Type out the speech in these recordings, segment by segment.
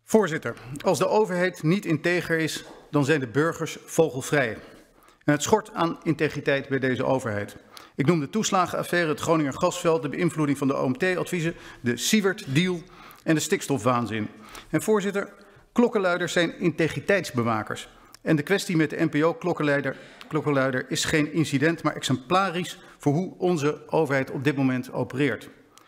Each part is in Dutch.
Voorzitter, als de overheid niet integer is, dan zijn de burgers vogelvrij. En het schort aan integriteit bij deze overheid. Ik noem de toeslagenaffaire, het Groninger gasveld, de beïnvloeding van de OMT-adviezen, de Siewert-deal en de stikstofwaanzin. En voorzitter, klokkenluiders zijn integriteitsbewakers. En de kwestie met de NPO-klokkenluider is geen incident, maar exemplarisch voor hoe onze overheid op dit moment opereert.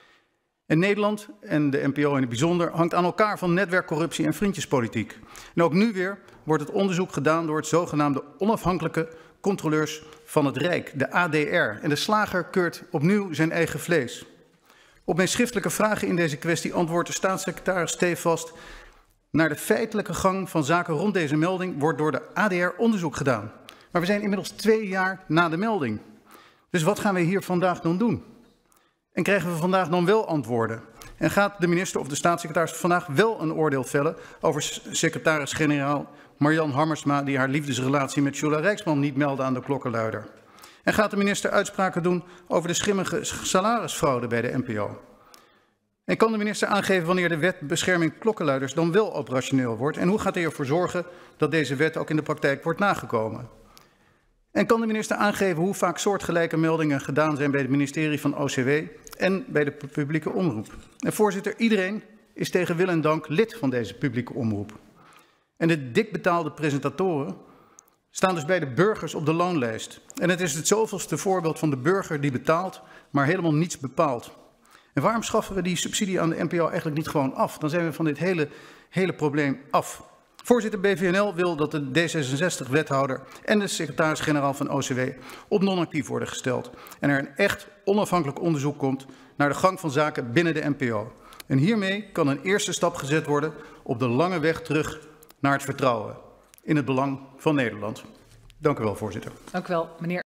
En Nederland, en de NPO in het bijzonder, hangt aan elkaar van netwerkcorruptie en vriendjespolitiek. En ook nu weer wordt het onderzoek gedaan door het zogenaamde onafhankelijke controleurs van het Rijk, de ADR. En de slager keurt opnieuw zijn eigen vlees. Op mijn schriftelijke vragen in deze kwestie antwoordt de staatssecretaris stevast: naar de feitelijke gang van zaken rond deze melding wordt door de ADR onderzoek gedaan. Maar we zijn inmiddels 2 jaar na de melding. Dus wat gaan we hier vandaag dan doen? En krijgen we vandaag dan wel antwoorden? En gaat de minister of de staatssecretaris vandaag wel een oordeel vellen over secretaris-generaal Marjan Hammersma, die haar liefdesrelatie met Jula Rijksman niet meldde aan de klokkenluider? En gaat de minister uitspraken doen over de schimmige salarisfraude bij de NPO? En kan de minister aangeven wanneer de wet bescherming klokkenluiders dan wel operationeel wordt? En hoe gaat hij ervoor zorgen dat deze wet ook in de praktijk wordt nagekomen? En kan de minister aangeven hoe vaak soortgelijke meldingen gedaan zijn bij het ministerie van OCW en bij de publieke omroep? En voorzitter, iedereen is tegen wil en dank lid van deze publieke omroep. En de dik betaalde presentatoren staan dus bij de burgers op de loonlijst. En het is het zoveelste voorbeeld van de burger die betaalt, maar helemaal niets bepaalt. En waarom schaffen we die subsidie aan de NPO eigenlijk niet gewoon af? Dan zijn we van dit hele probleem af. Voorzitter, BVNL wil dat de D66-wethouder en de secretaris-generaal van OCW op non-actief worden gesteld. En er een echt onafhankelijk onderzoek komt naar de gang van zaken binnen de NPO. En hiermee kan een eerste stap gezet worden op de lange weg terug naar het vertrouwen in het belang van Nederland. Dank u wel, voorzitter. Dank u wel, meneer.